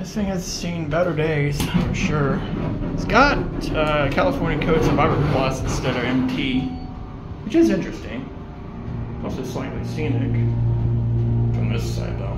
This thing has seen better days, for sure. It's got California Code Survivor Plus instead of MT, which is interesting. Also slightly scenic from this side, though.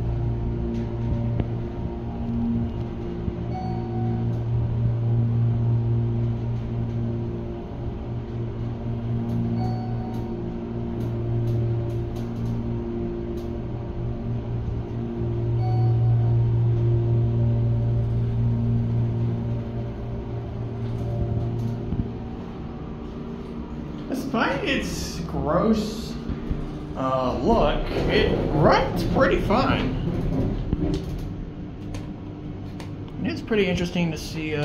Despite its gross look, it runs pretty fine. And it's pretty interesting to see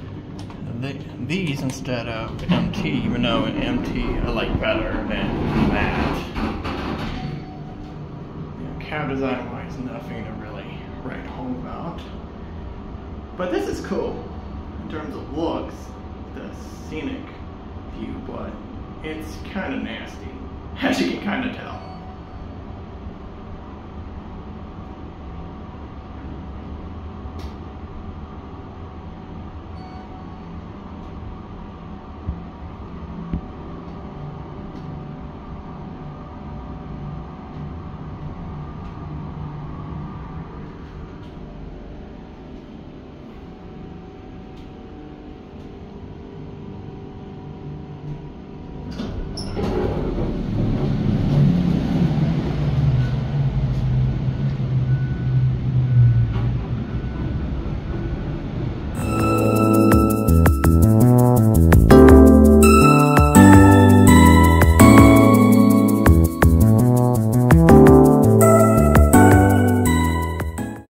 these instead of MT, even though MT I like better than that. Cab design wise, nothing to really write home about. But this is cool in terms of looks, the scenic view, but it's kind of nasty, as you can kind of tell.